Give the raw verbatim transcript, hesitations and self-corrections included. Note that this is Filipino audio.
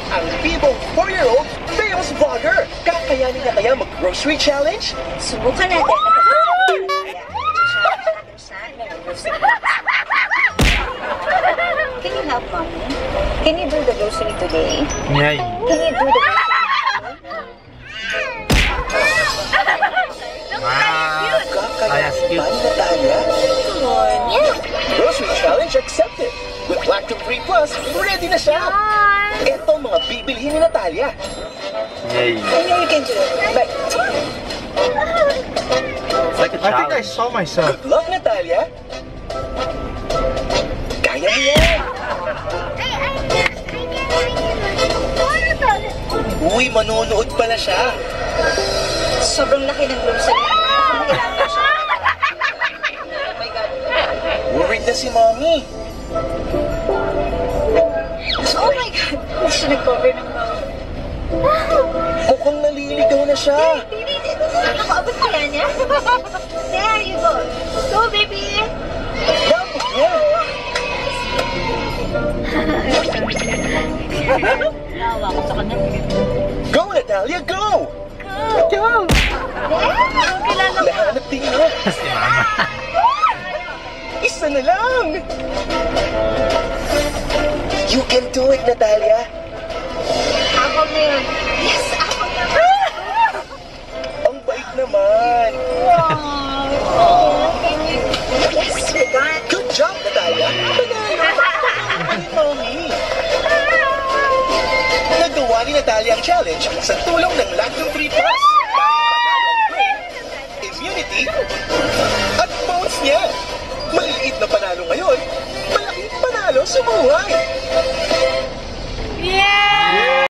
ang bibong four-year-old famous vlogger. Kakayanin niya kaya mag-grocery challenge? Subukan natin. Can you help, Mommy? Can you do the grocery today? Yeah. Can you do the grocery? Wow. Kakayanin ba ni Natalia? Come on. Yeah. Grocery challenge accepted. With Lacto three plus, ready na siya. Ito ang mga bibilhin ni Natalia. Yay. I know you can do it. Like, It's like a I think I challenge. saw myself. Good luck, Natalia. Kaya mo yan. Uy, manonood pala siya. sobrang laki ng grocery. Kailangan ko siya. Oh my God. Worried na si Mommy. Oh my God. Hindi siya nag-cover ng mouth. Mukhang naliligaw na siya. Baby, nakaabot kaya niya? There you go. Go, baby. Tapos niya. Nawa ko sa kanya. Go, Natalia, go! Go! Yeah! Kailangan mo. Lahanap din niya. Si Mama. Isa na lang. You can do it, Natalia. Apple na yun. Yes, apple na. Ang bait naman. Wow. Yes, we got. Good job, Natalia. Panalo. Mommy. Nagawa ni Natalia ang challenge sa tulong ng Lacto three plus. Panalo ang brain, immunity, at bones niya. Maliliit na panalo ngayon, malaking panalo sa buhay.